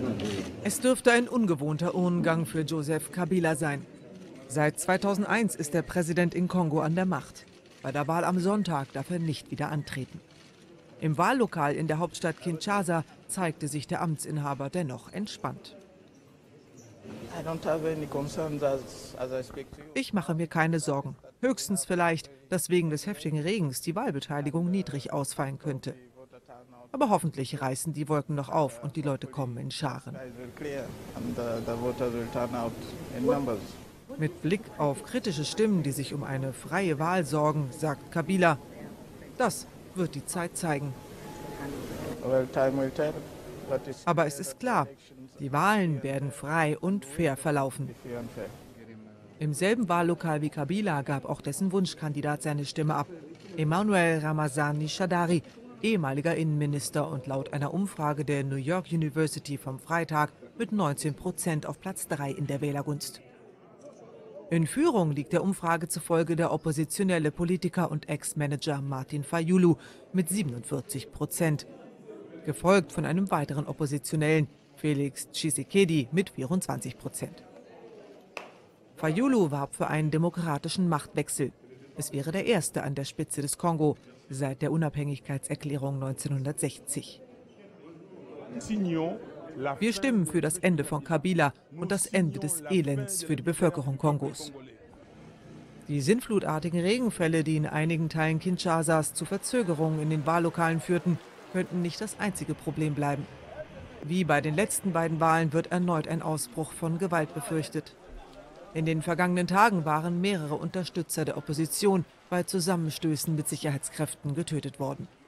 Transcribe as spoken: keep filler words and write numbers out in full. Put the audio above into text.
Es dürfte ein ungewohnter Urnengang für Joseph Kabila sein. Seit zweitausendeins ist der Präsident in Kongo an der Macht. Bei der Wahl am Sonntag darf er nicht wieder antreten. Im Wahllokal in der Hauptstadt Kinshasa zeigte sich der Amtsinhaber dennoch entspannt. Ich mache mir keine Sorgen. Höchstens vielleicht, dass wegen des heftigen Regens die Wahlbeteiligung niedrig ausfallen könnte. Aber hoffentlich reißen die Wolken noch auf und die Leute kommen in Scharen. Mit Blick auf kritische Stimmen, die sich um eine freie Wahl sorgen, sagt Kabila, das wird die Zeit zeigen. Aber es ist klar, die Wahlen werden frei und fair verlaufen. Im selben Wahllokal wie Kabila gab auch dessen Wunschkandidat seine Stimme ab. Emmanuel Ramazani Shadary, ehemaliger Innenminister und laut einer Umfrage der New York University vom Freitag mit neunzehn Prozent auf Platz drei in der Wählergunst. In Führung liegt der Umfrage zufolge der oppositionelle Politiker und Ex-Manager Martin Fayulu mit siebenundvierzig Prozent. Gefolgt von einem weiteren Oppositionellen, Felix Tshisekedi, mit vierundzwanzig Prozent. Fayulu warb für einen demokratischen Machtwechsel. Es wäre der erste an der Spitze des Kongo seit der Unabhängigkeitserklärung neunzehnhundertsechzig. Wir stimmen für das Ende von Kabila und das Ende des Elends für die Bevölkerung Kongos. Die sinnflutartigen Regenfälle, die in einigen Teilen Kinshasas zu Verzögerungen in den Wahllokalen führten, könnten nicht das einzige Problem bleiben. Wie bei den letzten beiden Wahlen wird erneut ein Ausbruch von Gewalt befürchtet. In den vergangenen Tagen waren mehrere Unterstützer der Opposition bei Zusammenstößen mit Sicherheitskräften getötet worden.